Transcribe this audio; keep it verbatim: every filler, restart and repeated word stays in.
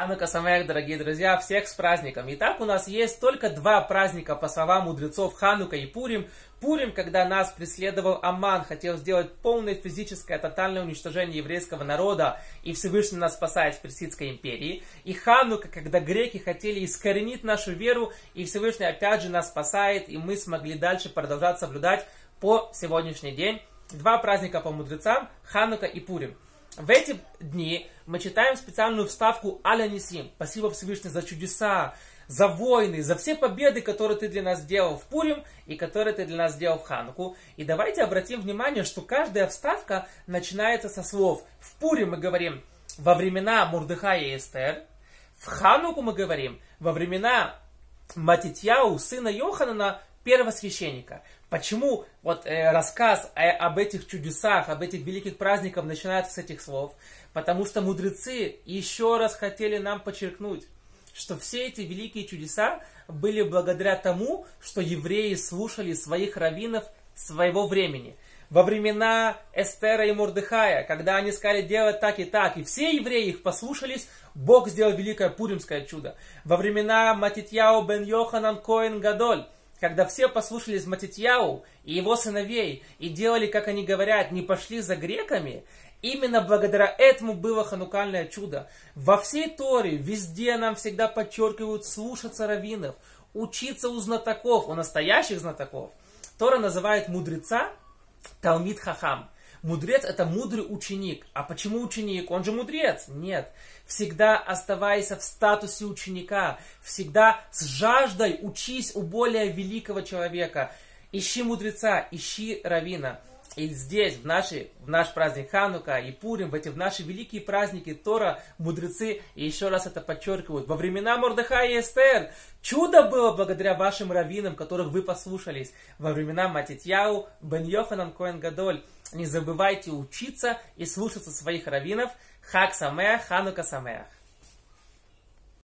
Ханука Самеах, дорогие друзья, всех с праздником. Итак, у нас есть только два праздника по словам мудрецов: Ханука и Пурим. Пурим, когда нас преследовал Аман, хотел сделать полное физическое, тотальное уничтожение еврейского народа, и Всевышний нас спасает в Персидской империи. И Ханука, когда греки хотели искоренить нашу веру, и Всевышний опять же нас спасает, и мы смогли дальше продолжать соблюдать по сегодняшний день. Два праздника по мудрецам: Ханука и Пурим. В эти дни мы читаем специальную вставку Аля Нисим. Спасибо, Всевышний, за чудеса, за войны, за все победы, которые ты для нас сделал в Пурим и которые ты для нас сделал в Хануку. И давайте обратим внимание, что каждая вставка начинается со слов. В Пурим мы говорим во времена Мордехая и Эстер. В Хануку мы говорим во времена Матитьяу, сына Йоханана, первосвященника. Почему вот э, рассказ э, об этих чудесах, об этих великих праздниках начинается с этих слов? Потому что мудрецы еще раз хотели нам подчеркнуть, что все эти великие чудеса были благодаря тому, что евреи слушали своих раввинов своего времени. Во времена Эстера и Мордехая, когда они сказали делать так и так, и все евреи их послушались, Бог сделал великое пуримское чудо. Во времена Матитьяу бен Йоханан Коэн Гадоль, когда все послушались Матитьяу и его сыновей и делали, как они говорят, не пошли за греками, именно благодаря этому было ханукальное чудо. Во всей Торе везде нам всегда подчеркивают слушаться раввинов, учиться у знатоков, у настоящих знатоков. Тора называет мудреца Талмид Хахам. Мудрец — это мудрый ученик. А почему ученик? Он же мудрец. Нет. Всегда оставайся в статусе ученика. Всегда с жаждой учись у более великого человека. Ищи мудреца, ищи раввина. И здесь, в, наши, в наш праздник Ханука и Пурим, в эти в наши великие праздники Тора, мудрецы еще раз это подчеркивают. Во времена Мордехая и Эстер чудо было благодаря вашим раввинам, которых вы послушались. Во времена Матитьяу бен Йоханан Коэн Гадоль. Не забывайте учиться и слушаться своих раввинов. Хаг Самеах, Ханука Самеах.